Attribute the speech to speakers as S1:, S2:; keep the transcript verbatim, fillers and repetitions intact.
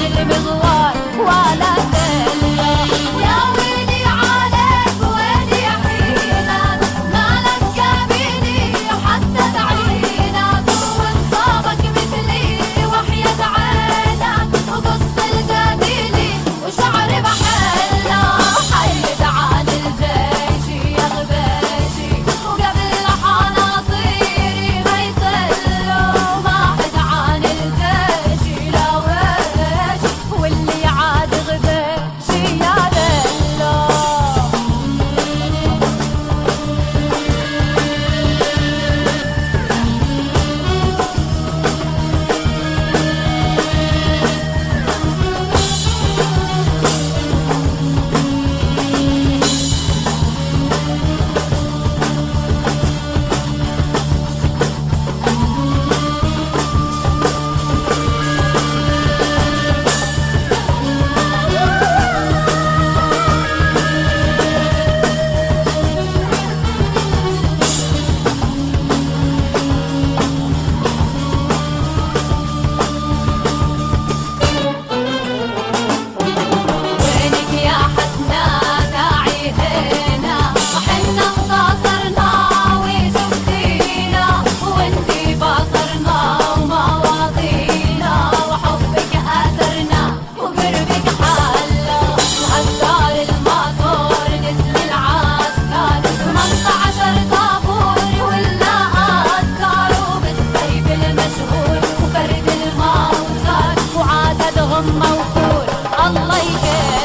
S1: المغوار ولا دلة. يا ويلي عليك ويلي حيلك، مالك جابيني حتى بعينك، وانصابك مثلي وحياة عينك، وقص الجميلي وشعر بحلة. حيد عن الجيش يا غبيشي، وقبل حناطيري ما يطلوا، ما حد عن الجيش لا ويش، واللي عاد غبيشي يا دلو. وينك يا حسنات عيهنا، وحنا انتصرنا وشفتينا، وانتي بصرنا ومواضينا، وحبك اثرنا وقربك حلا، وعالدار الماطور نزل العسكر، ثمانية عشر طابور ولا اذكر، وبالسيف المشهور وفرد الموتر، وعددهم موفور الله يكرم.